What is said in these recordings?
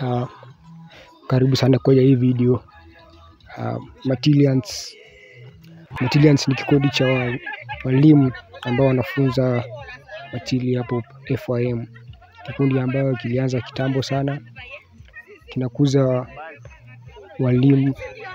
Karibu sana kwenye hii video. Matilians ni kikundi cha walimu ambao wanafunza Matili F.Y.M, kikundi ambayo kilianza kitambo sana, kinakuza walimu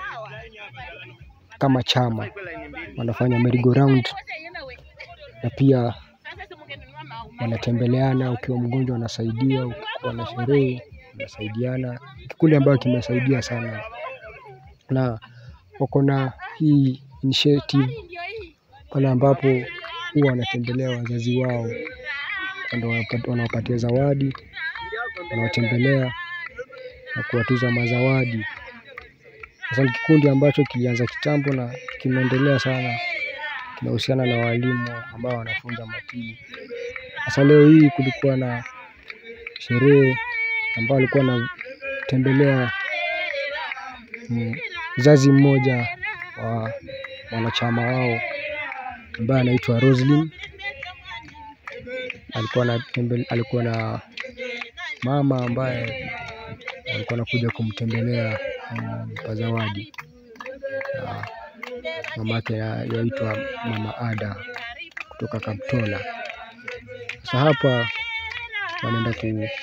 kama chama, wanafanya merry-go-round na pia wanatembeleana. Ukiwa mgonjwa wanasaidia, ukiwa na sherehe wanasaidiana. Kikundi ambayo kimesaidia sana, na wako na hii initiative pale ambapo huwa wanatembelea wazazi wao, ndio wanawapatia zawadi, wanawatembelea na kuwatuza mazawadi. Sasa ni kikundi ambacho kilianza kitambo na kimeendelea sana, kinahusiana na walimu ambao wanafunza Matili. Sasa leo hii kulikuwa na sherehe ambao alikuwa anatembelea mzazi mmoja wa wanachama wao ambaye anaitwa Roslyn. Alikuwa na mama ambaye alikuwa anakuja kumtembelea kwa zawadi. Mamake yaitwa Mama Adah kutoka Kaptola. Sasa hapa wanaenda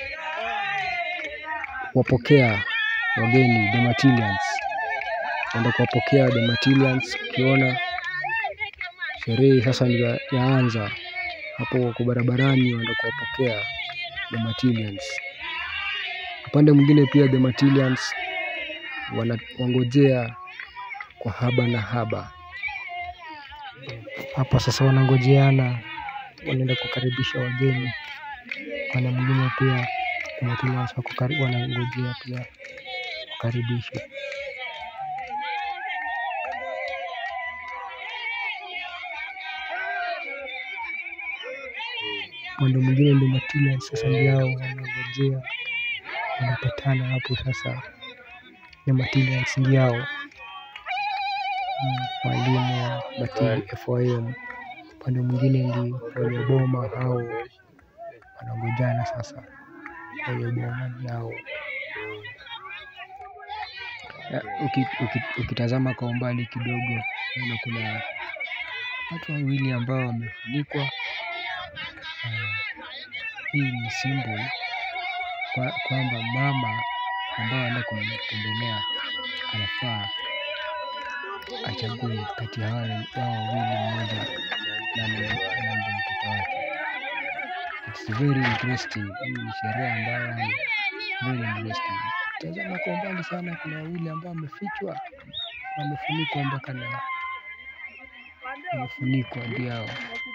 kuwapokea wageni, the Matilians. Wanaenda kuwapokea the Matilians. Ukiona sherehe sasa ndio yaanza hapo, wako barabarani wanaenda kuwapokea the Matilians. Upande mwingine pia the Matilians wanangojea kwa haba na haba. Hapa sasa wanangojeana, wanaenda kukaribisha wageni. Upande mwingine pia the Matilians wanangojea pia kukaribishwa. Upande mwingine ndio Matilians sasa ndio wanangojea, wanapatana hapo sasa. The Matilians ndio walimu wa Matili F.Y.M. Upande mwingine ndio wenye boma hao wanangojana sasa, wenye boma yao. Ukitazama kwa umbali kidogo, kuna watu wawili ambao wamefunikwa. Hii ni symbol kwamba mama ambao anaenda kumtembelea anafaa achague kati ya hao wawili, mmoja na mtoto wake. It's very interesting. Hii ni sherehe ambayo ni very interesting. Tazama kwa umbali sana, kuna wawili ambao wamefichwa, wamefunikwa mpaka na wamefunikwa, ndio hao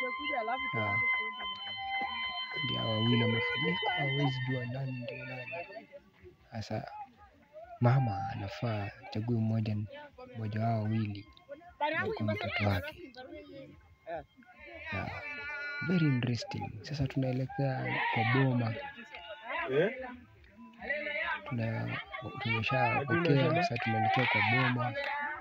wawili wamefunikwa, hawezi jua nani ndio nani. Sasa mama anafaa achague mmoja wao wawili kwa mtoto wake. Very interesting. Sasa tunaelekea kwa boma. Tumeshapokea, sasa tunaelekea kwa boma.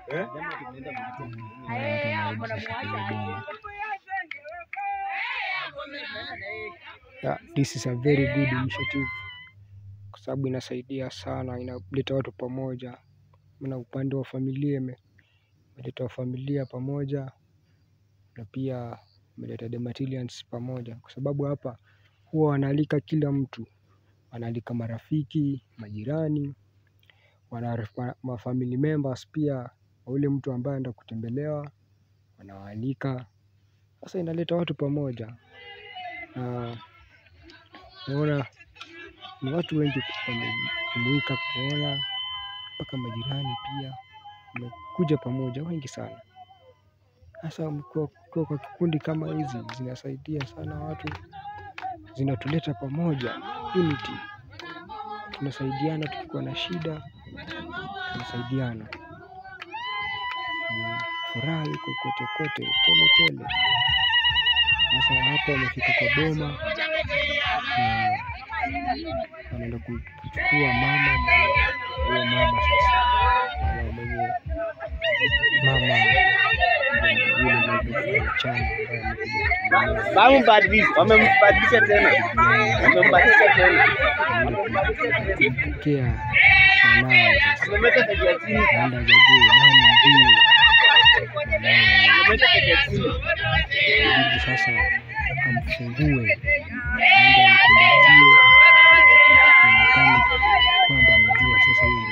This is a very good initiative kwa sababu inasaidia sana, inaleta watu pamoja. Na upande wa familia imeleta familia pamoja, na pia imeleta the Matilians pamoja, kwa sababu hapa huwa wanaalika kila mtu, wanaalika marafiki, majirani, family members pia, wale mtu ambaye anaenda kutembelewa wanawaalika. Sasa inaleta watu pamoja. Naona ni watu wengi wamejumuika kuona, mpaka majirani pia wamekuja pamoja, wengi sana. Sasa kwa kikundi kama hizi zinasaidia sana watu, zinatuleta pamoja, unity. Tunasaidiana tukikuwa na shida, tunasaidiana. Furaha iko kote tele. Sasa hapa wamefika kwa boma, wanaenda kuchukua mama. Huyo mama sasa mama Wamembadilisha tena. Kia mwanawe sasa amfungue aende amkumbatie kwamba amejua sasa huyu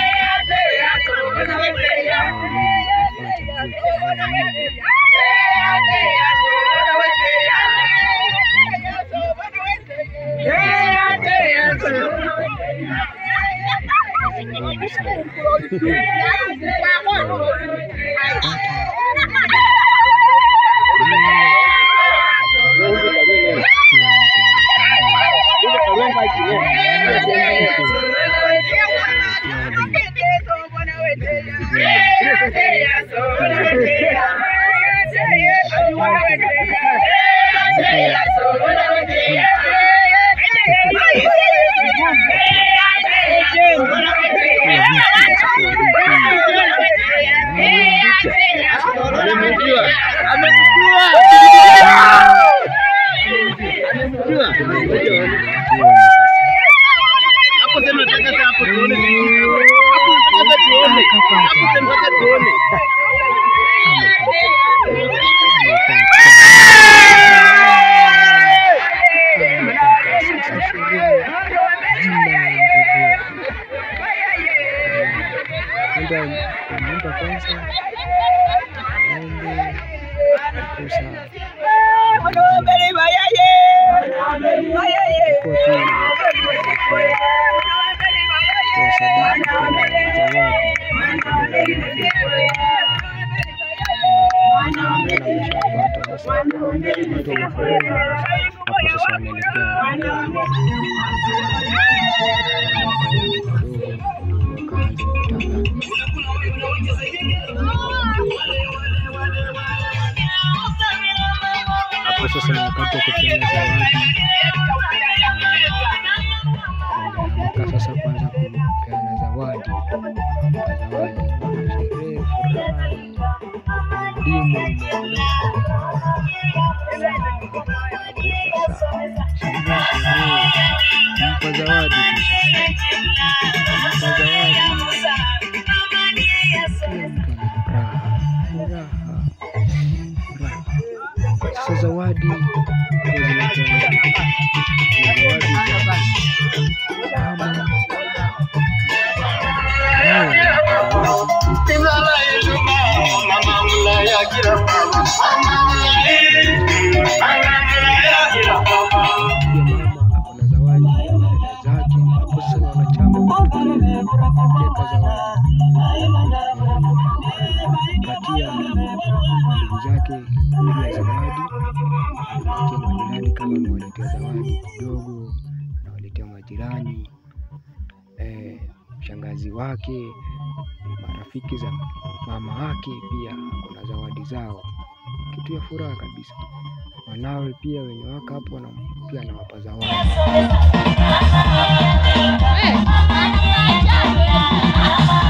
hapo sasa ni wakati wa kupeana zawadi. Sasa kwanza kupeana zawadi. Zawadi majirani, shangazi wake, marafiki za mama wake pia kuna zawadi zao. Kitu ya furaha kabisa. Wanawe pia wenye waka hapo na pia anawapa zawadi.